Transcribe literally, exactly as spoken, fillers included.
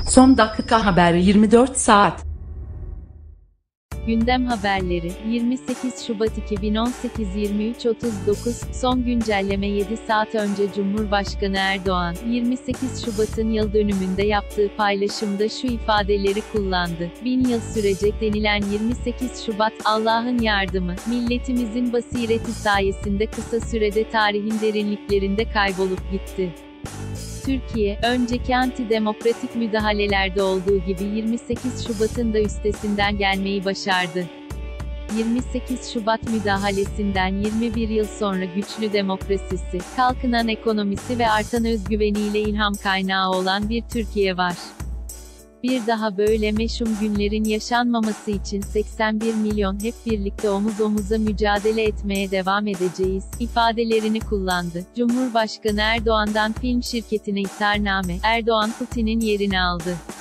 Son dakika haberi yirmi dört saat. Gündem haberleri, yirmi sekiz Şubat iki bin on sekiz yirmi üç otuz dokuz, son güncelleme yedi saat önce Cumhurbaşkanı Erdoğan, yirmi sekiz Şubat'ın yıl dönümünde yaptığı paylaşımda şu ifadeleri kullandı. Bin yıl sürecek denilen yirmi sekiz Şubat, Allah'ın yardımı, milletimizin basireti sayesinde kısa sürede tarihin derinliklerinde kaybolup gitti. Türkiye, önceki antidemokratik müdahalelerde olduğu gibi yirmi sekiz Şubat'ın da üstesinden gelmeyi başardı. yirmi sekiz Şubat müdahalesinden yirmi bir yıl sonra güçlü demokrasisi, kalkınan ekonomisi ve artan özgüveniyle ilham kaynağı olan bir Türkiye var. Bir daha böyle meşhum günlerin yaşanmaması için seksen bir milyon hep birlikte omuz omuza mücadele etmeye devam edeceğiz, ifadelerini kullandı. Cumhurbaşkanı Erdoğan'dan film şirketine ihtarname, Erdoğan Putin'in yerini aldı.